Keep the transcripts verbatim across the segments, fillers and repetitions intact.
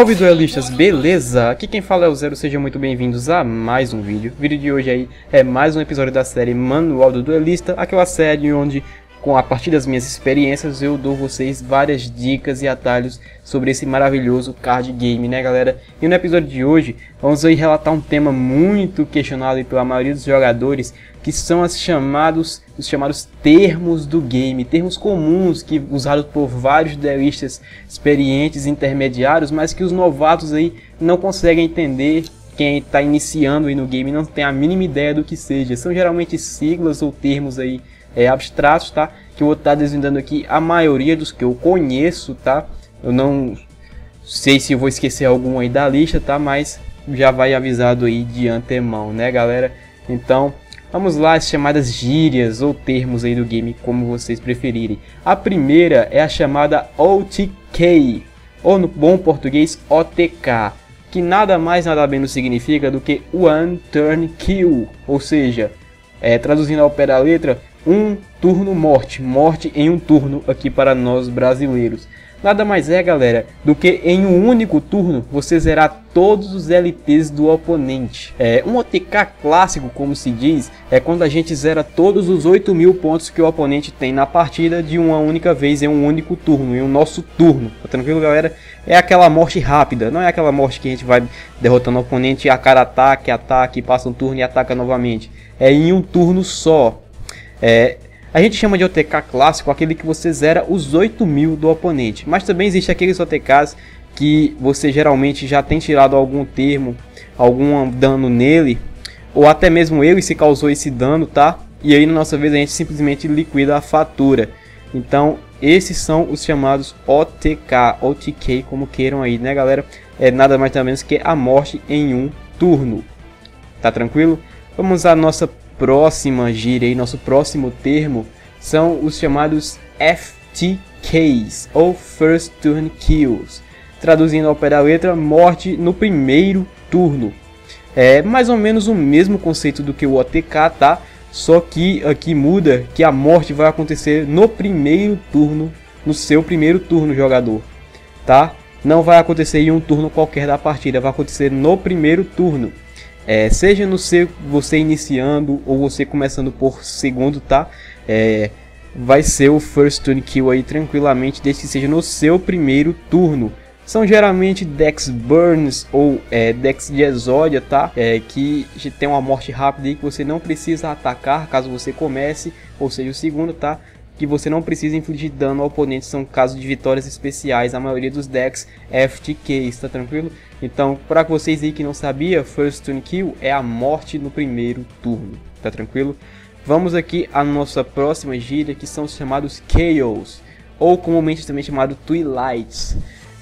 Salve duelistas, beleza? Aqui quem fala é o Zero, sejam muito bem-vindos a mais um vídeo. O vídeo de hoje aí é mais um episódio da série Manual do Duelista, aquela série onde, com a partir das minhas experiências, eu dou vocês várias dicas e atalhos sobre esse maravilhoso card game, né galera? E no episódio de hoje, vamos aí relatar um tema muito questionado pela maioria dos jogadores, que são as chamados, os chamados termos do game, termos comuns que usados por vários duelistas experientes e intermediários, mas que os novatos aí não conseguem entender. Quem está iniciando aí no game não tem a mínima ideia do que seja. São geralmente siglas ou termos aí é, abstratos, tá? Que eu vou estar desvendando aqui a maioria dos que eu conheço, tá? Eu não sei se eu vou esquecer algum aí da lista, tá? Mas já vai avisado aí de antemão, né galera? Então vamos lá, as chamadas gírias ou termos aí do game, como vocês preferirem. A primeira é a chamada O T K, ou no bom português O T K, que nada mais nada menos significa do que One Turn Kill, ou seja, é, traduzindo ao pé da letra, um turno morte, morte em um turno aqui para nós brasileiros. Nada mais é, galera, do que em um único turno você zerar todos os L Ts do oponente. É, um O T K clássico, como se diz, é quando a gente zera todos os oito mil pontos que o oponente tem na partida de uma única vez em um único turno, em um nosso turno. Tá tranquilo, galera? É aquela morte rápida, não é aquela morte que a gente vai derrotando o oponente a cada ataque, ataque, passa um turno e ataca novamente. É em um turno só. É... A gente chama de O T K clássico aquele que você zera os oito mil do oponente. Mas também existe aqueles O T Ks que você geralmente já tem tirado algum termo, algum dano nele, ou até mesmo ele se causou esse dano, tá? E aí na nossa vez a gente simplesmente liquida a fatura. Então esses são os chamados O T K, O T K, como queiram aí, né galera? É nada mais nada menos que a morte em um turno. Tá tranquilo? Vamos à nossa próxima gíria aí, nosso próximo termo são os chamados F T Ks, ou First Turn Kills, traduzindo ao pé da letra, morte no primeiro turno. É mais ou menos o mesmo conceito do que o O T K, tá? Só que aqui muda que a morte vai acontecer no primeiro turno, no seu primeiro turno, jogador, tá? Não vai acontecer em um turno qualquer da partida, vai acontecer no primeiro turno. É, seja no seu, você iniciando ou você começando por segundo, tá? É, vai ser o First Turn Kill aí tranquilamente, desde que seja no seu primeiro turno. São geralmente decks burns ou é, decks de exódia, tá? É, que tem uma morte rápida aí que você não precisa atacar caso você comece, ou seja o segundo, tá? Que você não precisa infligir dano ao oponente, são casos de vitórias especiais, a maioria dos decks F T Ks, tá tranquilo? Então, para vocês aí que não sabia, First Turn Kill é a morte no primeiro turno, tá tranquilo? Vamos aqui à nossa próxima gíria, que são os chamados Chaos, ou comumente também chamado Twilights.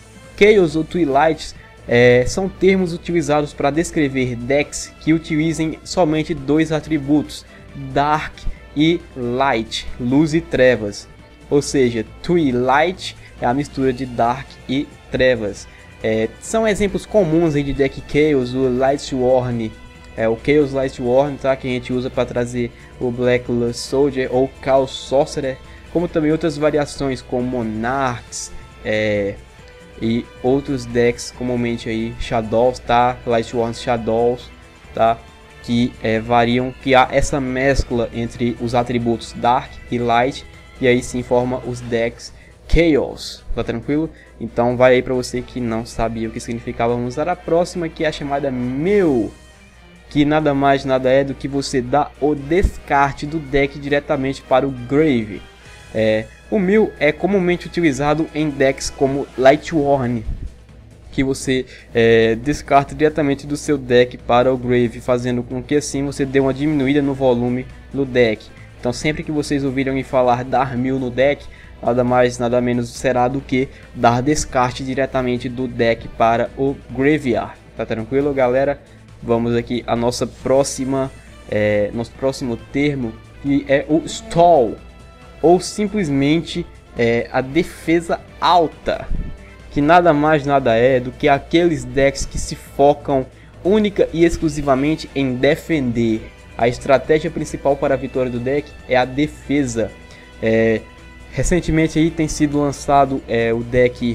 Chaos ou Twilights é, são termos utilizados para descrever decks que utilizem somente dois atributos, Dark e Light, luz e trevas. Ou seja, Twilight é a mistura de Dark e trevas. É, são exemplos comuns aí de deck Chaos, o Lightsworn, é, o Chaos Lightsworn, tá? Que a gente usa para trazer o Black Lust Soldier ou Chaos Sorcerer, como também outras variações como Monarchs é, e outros decks comumente aí Shadows, tá? Lightsworn Shadows, tá? Que é, variam, que há essa mescla entre os atributos Dark e Light, e aí sim forma os decks Chaos, tá tranquilo? Então vai aí para você que não sabia o que significava. Vamos usar a próxima, que é a chamada Mill, que nada mais nada é do que você dá o descarte do deck diretamente para o Grave. É, o Mill é comumente utilizado em decks como Lightsworn, que você é, descarta diretamente do seu deck para o Grave, fazendo com que assim você dê uma diminuída no volume do deck. Então sempre que vocês ouvirem me falar dar Mill no deck, nada mais nada menos será do que dar descarte diretamente do deck para o Graveyard. Tá tranquilo, galera? Vamos aqui a nossa próxima, é, nosso próximo termo, que é o Stall, ou simplesmente é, a defesa alta, que nada mais nada é do que aqueles decks que se focam única e exclusivamente em defender. A estratégia principal para a vitória do deck é a defesa. É, recentemente aí tem sido lançado é, o deck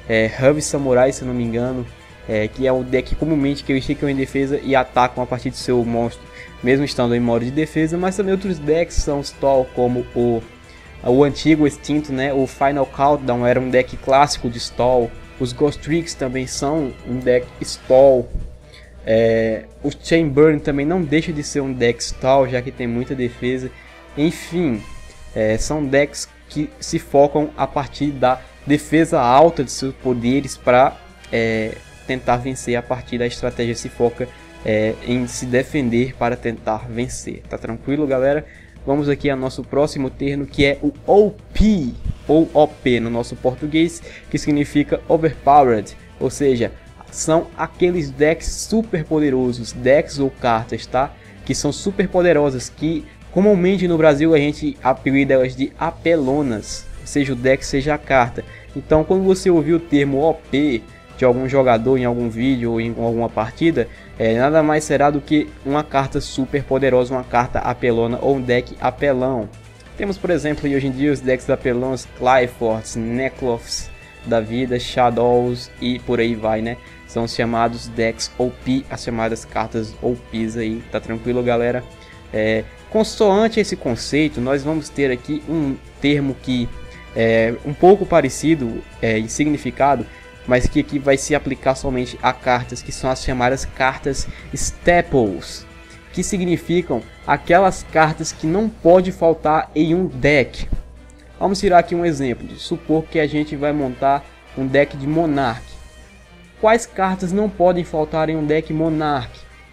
é, Heavy Samurai, se não me engano, é, que é um deck comumente que eles ficam em defesa e atacam a partir do seu monstro, mesmo estando em modo de defesa. Mas também outros decks são stall, como o, o antigo extinto, né, o Final Countdown era um deck clássico de stall. Os Ghost Tricks também são um deck stall. É, o Chainburn também não deixa de ser um deck stall, já que tem muita defesa. Enfim, é, são decks que se focam a partir da defesa alta de seus poderes para é, tentar vencer. A partir da estratégia se foca é, em se defender para tentar vencer. Tá tranquilo, galera? Vamos aqui ao nosso próximo termo, que é o O P, ou O P no nosso português, que significa Overpowered, ou seja, são aqueles decks super poderosos, decks ou cartas, tá? Que são super poderosas, que comumente no Brasil a gente apelida elas de apelonas, seja o deck, seja a carta. Então, quando você ouvir o termo O P de algum jogador em algum vídeo ou em alguma partida, é, nada mais será do que uma carta super poderosa, uma carta apelona ou um deck apelão. Temos, por exemplo, hoje em dia os decks apelões, Clayforts, Necloths da vida, Shadows e por aí vai, né? São os chamados decks O P, as chamadas cartas O Ps aí, tá tranquilo, galera? É, consoante esse conceito, nós vamos ter aqui um termo que é um pouco parecido é, em significado, mas que aqui vai se aplicar somente a cartas que são as chamadas cartas Staples, que significam aquelas cartas que não pode faltar em um deck. Vamos tirar aqui um exemplo, supor que a gente vai montar um deck de Monarch. Quais cartas não podem faltar em um deck Monarch?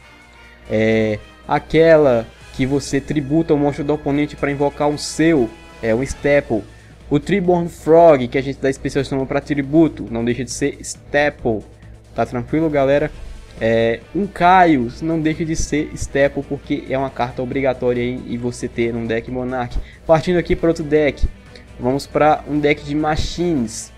É aquela que você tributa o monstro do oponente para invocar um seu, é um Staple. O Treeborn Frog, que a gente dá especialização para tributo, não deixa de ser Staple. Tá tranquilo, galera? É, um Caios não deixa de ser Staple, porque é uma carta obrigatória aí, e você ter um deck Monarch. Partindo aqui para outro deck, vamos para um deck de Machines.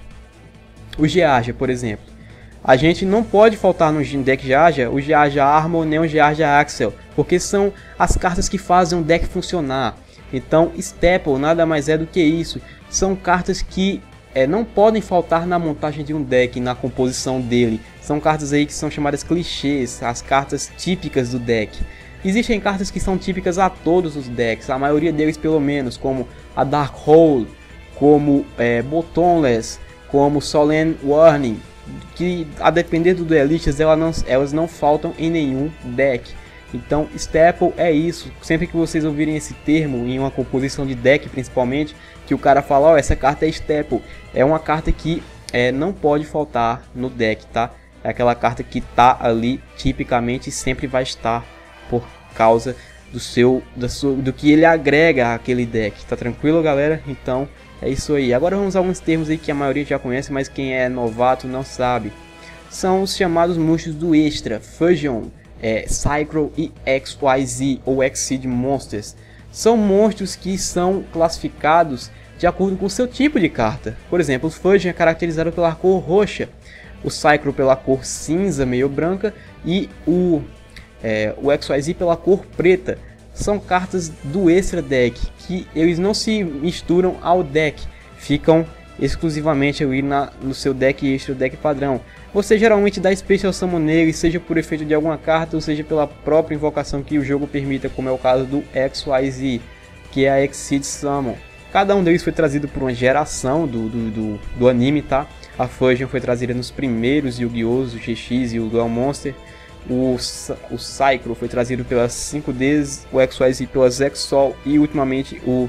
O Geargia, por exemplo. A gente não pode faltar no deck Geargia o Geargia Armor nem o Geargia Axel, porque são as cartas que fazem o deck funcionar. Então, Staple nada mais é do que isso. São cartas que é, não podem faltar na montagem de um deck, na composição dele. São cartas aí que são chamadas clichês, as cartas típicas do deck. Existem cartas que são típicas a todos os decks, a maioria deles pelo menos, como a Dark Hole, como é, Bottomless, como Solemn Warning, que a depender do duelistas elas não, elas não faltam em nenhum deck. Então, Staple é isso. Sempre que vocês ouvirem esse termo em uma composição de deck, principalmente, que o cara fala, ó, oh, essa carta é Staple, é uma carta que é, não pode faltar no deck, tá? É aquela carta que tá ali tipicamente e sempre vai estar por causa do seu, da sua, do que ele agrega àquele deck. Tá tranquilo, galera? Então, é isso aí. Agora vamos a alguns termos aí que a maioria já conhece, mas quem é novato não sabe. São os chamados monstros do extra, Fusion, É, Cycro e X Y Z ou Exceed Monsters. São monstros que são classificados de acordo com o seu tipo de carta. Por exemplo, o Fusion é caracterizado pela cor roxa, o Cycro pela cor cinza meio branca e o, é, o X Y Z pela cor preta. São cartas do extra deck que eles não se misturam ao deck, ficam exclusivamente ali na, no seu deck extra, o deck padrão. Você geralmente dá Special Summon nele, seja por efeito de alguma carta, ou seja pela própria invocação que o jogo permita, como é o caso do X Y Z, que é a Exceed Summon. Cada um deles foi trazido por uma geração do, do, do, do anime, tá? A Fusion foi trazida nos primeiros Yu-Gi-Oh!, o G X e o Duel Monster. O, o Cyclo foi trazido pelas cinco Ds, o X Y Z pelas Exol e ultimamente o,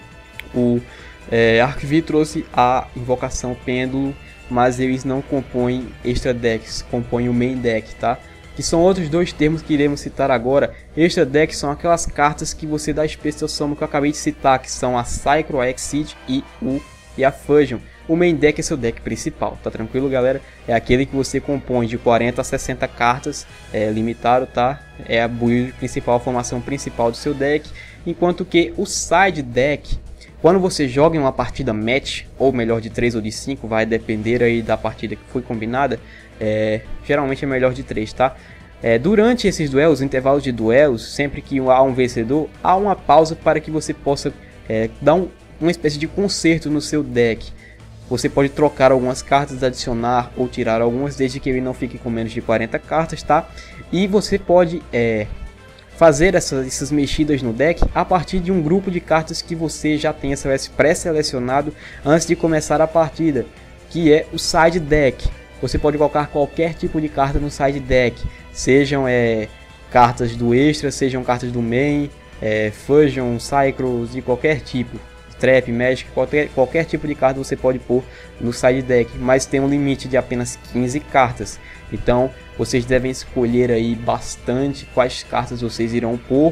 o é, Arcv trouxe a invocação Pêndulo, mas eles não compõem extra decks, compõem o main deck, tá? Que são outros dois termos que iremos citar agora. Extra deck são aquelas cartas que você dá Special Summon que eu acabei de citar, que são a Cyclo, a Exceed e, o, e a Fusion. O main deck é seu deck principal, tá tranquilo, galera? É aquele que você compõe de quarenta a sessenta cartas, é limitado, tá? É a build principal, a formação principal do seu deck. Enquanto que o side deck, quando você joga em uma partida match, ou melhor de três ou de cinco, vai depender aí da partida que foi combinada, é, geralmente é melhor de três, tá? É, durante esses duelos, intervalos de duelos, sempre que há um vencedor, há uma pausa para que você possa é, dar um, uma espécie de conserto no seu deck. Você pode trocar algumas cartas, adicionar ou tirar algumas, desde que ele não fique com menos de quarenta cartas, tá? E você pode é, fazer essas, essas mexidas no deck a partir de um grupo de cartas que você já tenha pré-selecionado antes de começar a partida, que é o side deck. Você pode colocar qualquer tipo de carta no side deck, sejam é, cartas do extra, sejam cartas do main, é, Fusion, Cycles, de qualquer tipo. Trap, Magic, qualquer, qualquer tipo de carta você pode pôr no side deck, mas tem um limite de apenas quinze cartas. Então vocês devem escolher aí bastante quais cartas vocês irão pôr,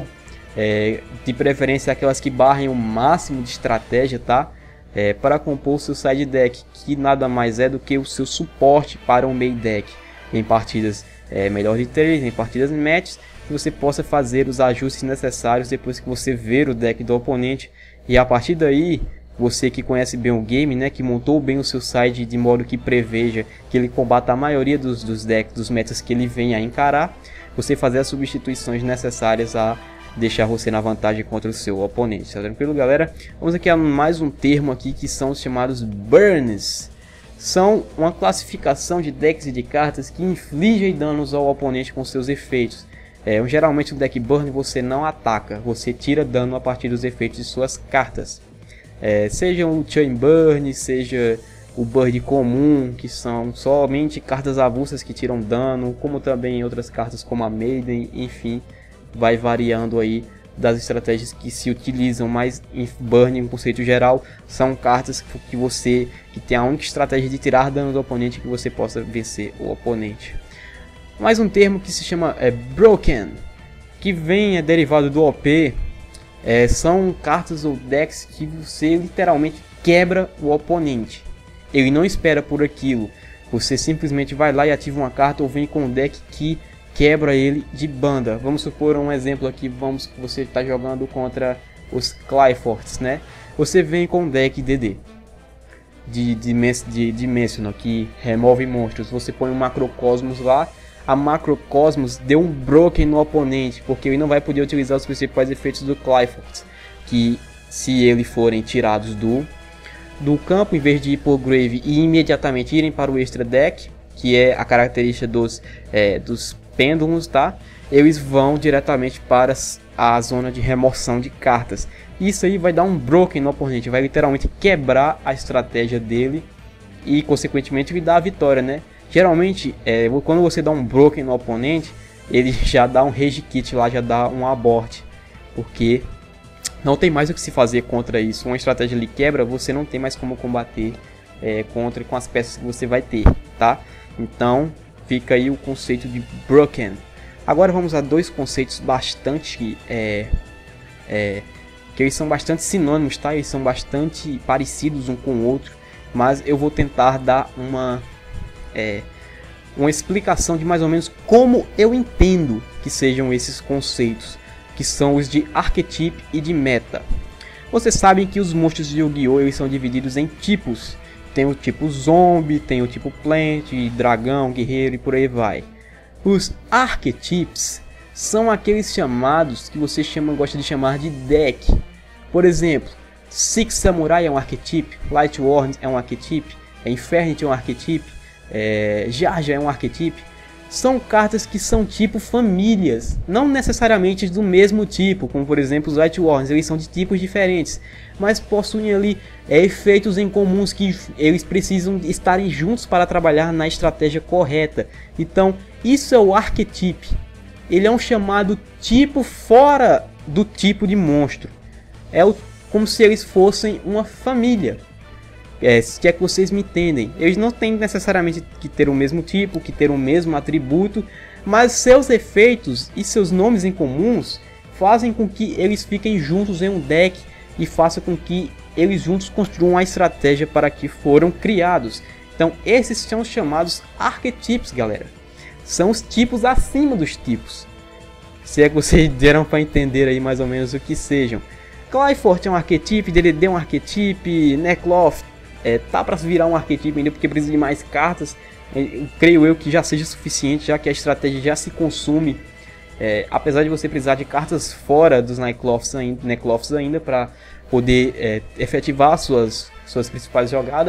é, de preferência aquelas que barrem o máximo de estratégia, tá? É, para compor o seu side deck, que nada mais é do que o seu suporte para o main deck em partidas é, melhor de três, em partidas matches, que você possa fazer os ajustes necessários depois que você ver o deck do oponente. E a partir daí, você que conhece bem o game, né, que montou bem o seu side de modo que preveja que ele combata a maioria dos, dos decks, dos metas que ele vem a encarar, você fazer as substituições necessárias a deixar você na vantagem contra o seu oponente. Tá tranquilo, galera? Vamos aqui a mais um termo aqui, que são os chamados burns. São uma classificação de decks e de cartas que infligem danos ao oponente com seus efeitos. É, geralmente no deck burn você não ataca, você tira dano a partir dos efeitos de suas cartas. É, seja o Chain Burn, seja o Burn comum, que são somente cartas avulsas que tiram dano, como também outras cartas como a Maiden, enfim, vai variando aí das estratégias que se utilizam, mas em Burn, em conceito geral, são cartas que você que tem a única estratégia de tirar dano do oponente, que você possa vencer o oponente. Mais um termo que se chama é, Broken, que vem é derivado do O P, é, são cartas ou decks que você literalmente quebra o oponente. Ele não espera por aquilo, você simplesmente vai lá e ativa uma carta ou vem com um deck que quebra ele de banda. Vamos supor um exemplo aqui, vamos que você está jogando contra os Clayforts, né? Você vem com um deck D D de, de, de Dimensional que remove monstros, você põe um Macrocosmos lá. A Macrocosmos deu um broken no oponente, porque ele não vai poder utilizar os principais efeitos do Clayfort, que se eles forem tirados do, do campo, em vez de ir por Grave e imediatamente irem para o extra deck, que é a característica dos, é, dos pêndulos, tá? Eles vão diretamente para a zona de remoção de cartas. Isso aí vai dar um broken no oponente, vai literalmente quebrar a estratégia dele e consequentemente lhe dar a vitória, né? Geralmente, é, quando você dá um broken no oponente, ele já dá um rage kit lá, já dá um abort, porque não tem mais o que se fazer contra isso. Uma estratégia lhe quebra, você não tem mais como combater é, contra com as peças que você vai ter, tá? Então, fica aí o conceito de broken. Agora vamos a dois conceitos bastante é, é, que eles são bastante sinônimos, tá? Eles são bastante parecidos um com o outro, mas eu vou tentar dar uma É, uma explicação de mais ou menos como eu entendo que sejam esses conceitos, que são os de arquetipo e de meta. Vocês sabem que os monstros de Yu-Gi-Oh! Eles são divididos em tipos. Tem o tipo zombie, tem o tipo plant, dragão, guerreiro e por aí vai. Os arquetipos são aqueles chamados que você chama, gosta de chamar de deck. Por exemplo, Six Samurai é um arquetipo, Light Warren é um arquetipo, Infernity é um arquetipo, É, Jar Jar é um arquetipo. São cartas que são tipo famílias, não necessariamente do mesmo tipo, como por exemplo os Light Warriors, eles são de tipos diferentes, mas possuem ali é, efeitos em comuns que eles precisam estarem juntos para trabalhar na estratégia correta. Então isso é o arquetipo, ele é um chamado tipo fora do tipo de monstro, é o, como se eles fossem uma família. É, se é que vocês me entendem, eles não têm necessariamente que ter o mesmo tipo, que ter o mesmo atributo, mas seus efeitos e seus nomes em comuns fazem com que eles fiquem juntos em um deck e façam com que eles juntos construam a estratégia para que foram criados. Então esses são os chamados arquetipos, galera. São os tipos acima dos tipos. Se é que vocês deram para entender aí mais ou menos o que sejam. Clayfort é um arquetipo, D D D é um arquetipo, Necloth É, tá para virar um arquetipo ainda porque precisa de mais cartas. Eu, creio eu que já seja suficiente, já que a estratégia já se consume. É, apesar de você precisar de cartas fora dos Necloths ainda, ainda para poder é, efetivar suas, suas principais jogadas.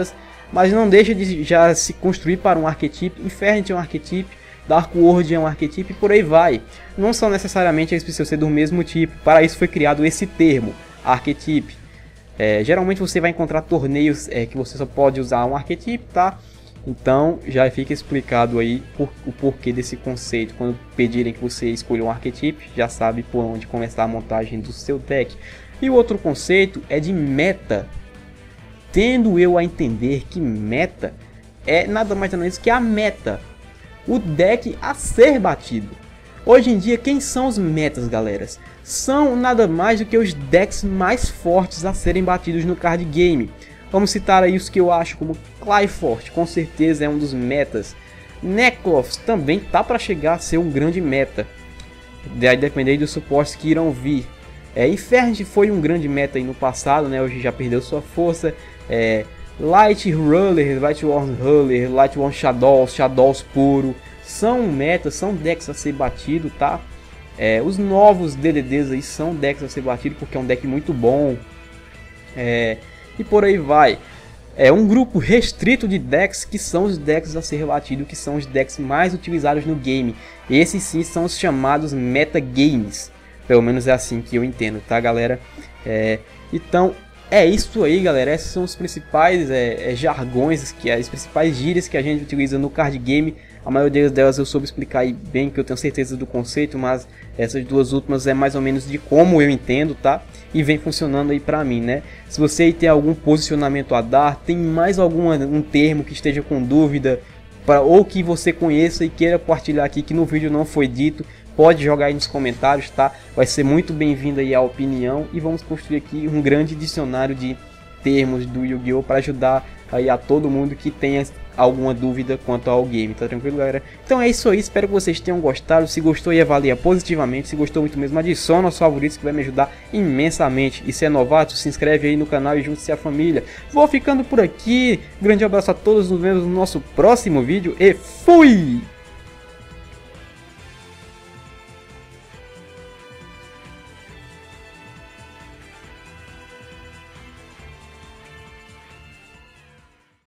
mas não deixa de já se construir para um arquetipo. Inferno é um arquetipo, Dark World é um arquetipo e por aí vai. Não são necessariamente eles precisam ser do mesmo tipo, para isso foi criado esse termo, arquetipo. É, geralmente você vai encontrar torneios é, que você só pode usar um arquetipo, tá? Então já fica explicado aí por, o porquê desse conceito. Quando pedirem que você escolha um arquetipo, já sabe por onde começar a montagem do seu deck. E o outro conceito é de meta. Tendo eu a entender que meta é nada mais nada menos que a meta, o deck a ser batido. Hoje em dia, quem são os metas, galera? São nada mais do que os decks mais fortes a serem batidos no card game. Vamos citar aí os que eu acho, como Qliphort, com certeza é um dos metas. Nekloth também tá para chegar a ser um grande meta. Vai depender dos suportes que irão vir. É, Inferno foi um grande meta aí no passado, né? Hoje já perdeu sua força. É, Light Ruler, Light Worm Ruler, Light Worm Shadows, Shadows puro. São metas, são decks a ser batido, tá? É, os novos D D Ds aí são decks a ser batido porque é um deck muito bom. É... E por aí vai. É um grupo restrito de decks que são os decks a ser batido, que são os decks mais utilizados no game. Esses sim são os chamados metagames. Pelo menos é assim que eu entendo, tá, galera? É, então é isso aí, galera. Esses são os principais é, é, jargões, que as principais gírias que a gente utiliza no card game. A maioria delas eu soube explicar aí bem, que eu tenho certeza do conceito, mas essas duas últimas é mais ou menos de como eu entendo, tá? E vem funcionando aí pra mim, né? Se você aí tem algum posicionamento a dar, tem mais algum um termo que esteja com dúvida, pra, ou que você conheça e queira compartilhar aqui, que no vídeo não foi dito, pode jogar aí nos comentários, tá? Vai ser muito bem-vindo aí a opinião e vamos construir aqui um grande dicionário de termos do Yu-Gi-Oh! Para ajudar aí a todo mundo que tenha alguma dúvida quanto ao game, tá tranquilo, galera? Então é isso aí, espero que vocês tenham gostado. Se gostou, e avalia positivamente. Se gostou muito mesmo, adiciona aos favoritos, que vai me ajudar imensamente. E se é novato, se inscreve aí no canal e junte-se à família. Vou ficando por aqui, grande abraço a todos, nos vemos no nosso próximo vídeo e fui!